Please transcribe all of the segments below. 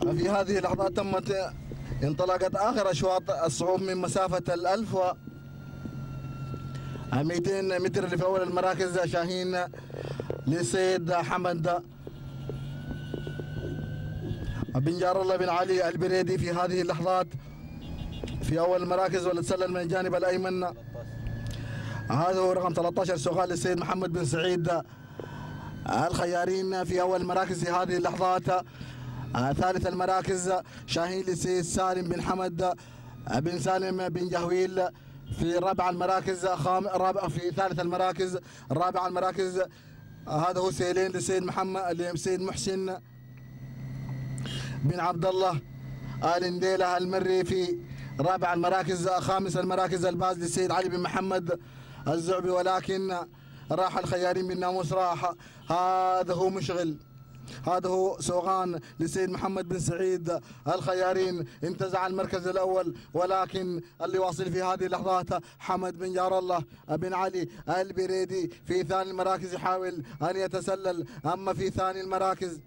في هذه اللحظات انطلقت آخر أشواط الصعود من مسافة 1200 متر اللي في أول المراكز. شاهين لسيد حمد بن جار الله بن علي البريدي في هذه اللحظات في أول المراكز، ولتسلل من الجانب الأيمن. هذا هو رقم 13 سوغال للسيد محمد بن سعيد الخيارين في أول المراكز في هذه اللحظات. ثالث المراكز شاهين للسيد سالم بن حمد بن سالم بن جهويل في رابع المراكز. في ثالث المراكز الرابع المراكز هذا هو سيلين للسيد للسيد محسن بن عبد الله آل نديلة المري في رابع المراكز. خامس المراكز الباز للسيد علي بن محمد الزعبي، ولكن راح الخيارين بالناموس. راح هذا هو مشغل، هذا هو سوغان للسيد محمد بن سعيد الخيارين، انتزع المركز الأول، ولكن اللي واصل في هذه اللحظات حمد بن جار الله بن علي البريدي في ثاني المراكز يحاول أن يتسلل. أما في ثاني المراكز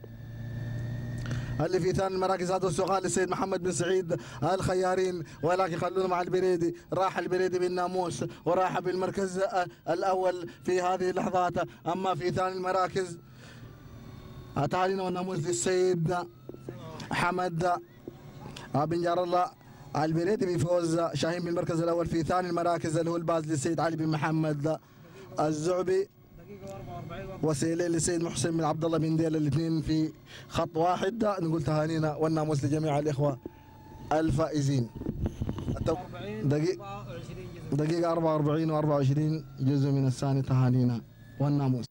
اللي في ثاني المراكز هذا السوغان للسيد محمد بن سعيد الخيارين، ولكن خلونا مع البريدي. راح البريدي بالناموس وراح بالمركز الأول في هذه اللحظات. أما في ثاني المراكز تهانينا والناموس للسيد حمد بن جار الله البريدي بفوز شاهين بالمركز الأول. في ثاني المراكز اللي هو الباز للسيد علي بن محمد الزعبي، وسيلين للسيد محسن بن عبد الله بن ديل، الاثنين في خط واحد. نقول تهانينا والناموس لجميع الإخوة الفائزين. دقيقة 44 و24 جزء من الثاني. تهانينا والناموس.